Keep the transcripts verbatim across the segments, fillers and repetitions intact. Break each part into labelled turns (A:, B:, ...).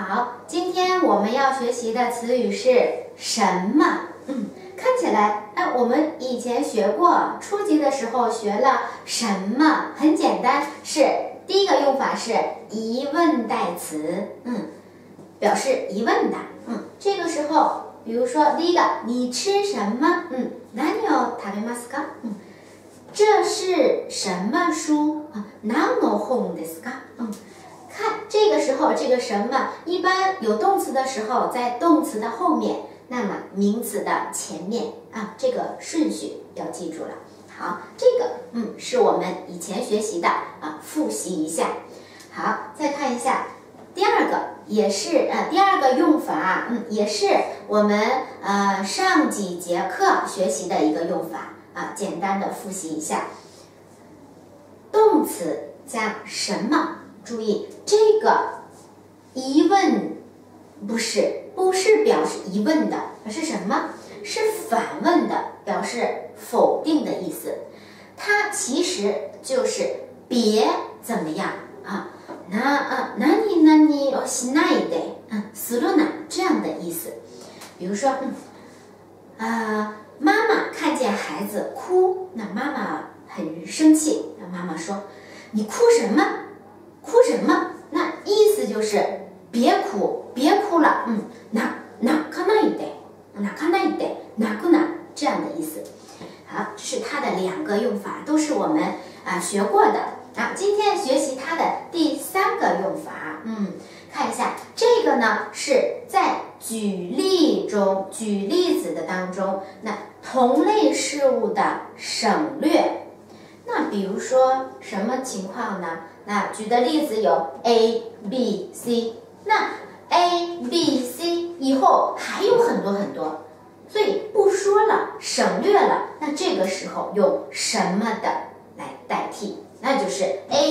A: 好，今天我们要学习的词语是什么？嗯，看起来，哎，我们以前学过，初级的时候学了什么，很简单，是第一个用法是疑问代词，嗯，表示疑问的，嗯，这个时候，比如说第一个，你吃什么？嗯，何を食べますか？嗯，这是什么书啊？何の本ですか？嗯。看这个时候，这个什么一般有动词的时候，在动词的后面，那么名词的前面啊，这个顺序要记住了。好，这个嗯是我们以前学习的啊，复习一下。好，再看一下第二个，也是呃第二个用法，嗯，也是我们呃上几节课学习的一个用法啊，简单的复习一下。动词加什么？注意这个疑问不是不是表示疑问的，而是什么？是反问的，表示否定的意思。它其实就是别怎么样啊？那啊，那你那你哦，しないで，嗯，するな这样的意思。比如说，嗯啊，妈妈看见孩子哭，那妈妈很生气，那妈妈说：“你哭什么？”哭什么？那意思就是别哭，别哭了。嗯，な泣かないで，泣かないで，泣くな这样的意思。好，这是它的两个用法，都是我们啊学过的。啊，今天学习它的第三个用法。嗯，看一下这个呢，是在举例中，举例子的当中，那同类事物的省略。那比如说什么情况呢？那举的例子有 A、B、C， 那 A、B、C 以后还有很多很多，所以不说了，省略了。那这个时候用什么的来代替？那就是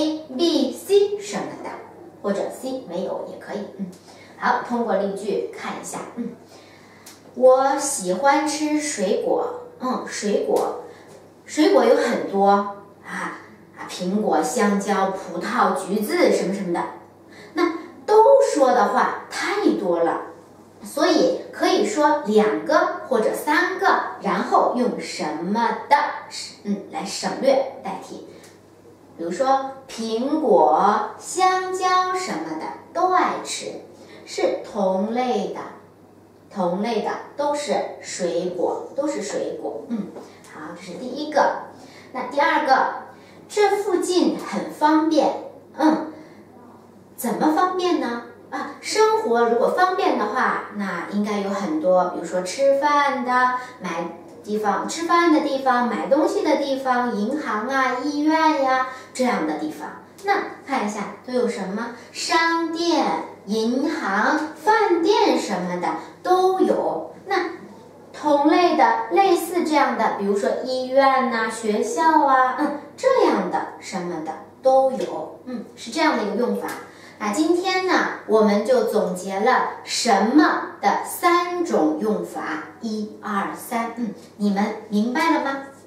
A: A、B、C 什么的，或者 C 没有也可以。嗯，好，通过例句看一下。嗯，我喜欢吃水果。嗯，水果，水果有很多啊。啊，苹果、香蕉、葡萄、橘子什么什么的，那都说的话太多了，所以可以说两个或者三个，然后用什么的，嗯，来省略代替。比如说苹果、香蕉什么的都爱吃，是同类的，同类的都是水果，都是水果。嗯，好，这是第一个。那第二个。这附近很方便，嗯，怎么方便呢？啊，生活如果方便的话，那应该有很多，比如说吃饭的、买地方、吃饭的地方、买东西的地方、银行啊、医院呀这样的地方。那看一下都有什么？商店、银行、饭店什么的都有。那同类的、类似这样的，比如说医院呐、学校啊，嗯，这样的什么的都有，嗯，是这样的一个用法。那今天呢，我们就总结了什么的三种用法，一二三，嗯，你们明白了吗？